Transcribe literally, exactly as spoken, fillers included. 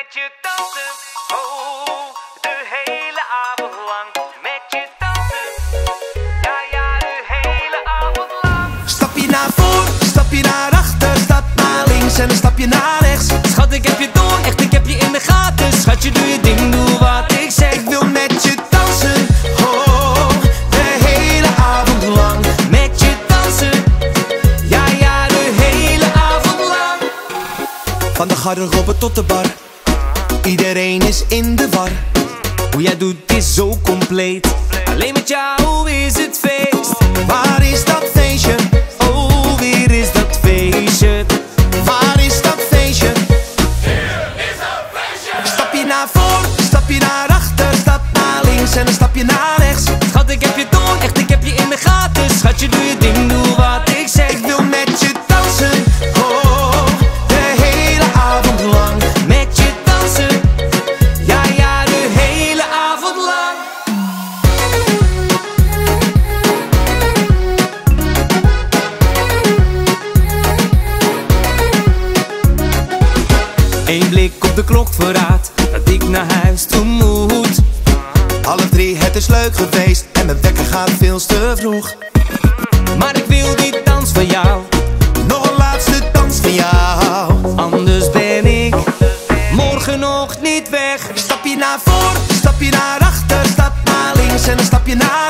je dansen, oh, de hele avond lang. Met je dansen, ja ja, de hele avond lang. Stapje naar voor, stapje naar achter, stap naar links en een stapje naar rechts. Schat, ik heb je door, echt, ik heb je in de gaten. Schatje, doe je ding, doe wat ik zeg. Ik wil met je dansen, oh, de hele avond lang. Met je dansen, ja ja, de hele avond lang. Van de garderobe tot de bar, iedereen is in de war. Hoe jij doet is zo compleet, alleen met jou is het feest. Waar is dat feestje? Oh, weer is dat feestje. Waar is dat feestje? Hier is dat feestje. Stapje naar voor, stapje naar achter, stap naar links en een stapje naar rechts. Schat, ik heb je door, echt, ik heb je in de gaten. Schatje, doe je ding, doe wat ik zeg. Ik wil met je dansen, oh, de hele avond lang. Met je dansen, ja ja, de hele avond lang. Eén blik op de klok verraadt dat ik naar huis toe moet. Half drie, het is leuk geweest en mijn wekker gaat veel te vroeg. Maar ik wil die dans van jou, Nog een laatste dans van jou. anders ben ik morgen nog niet weg. Stapje naar voor, stapje naar achter, stap naar links en een stapje naar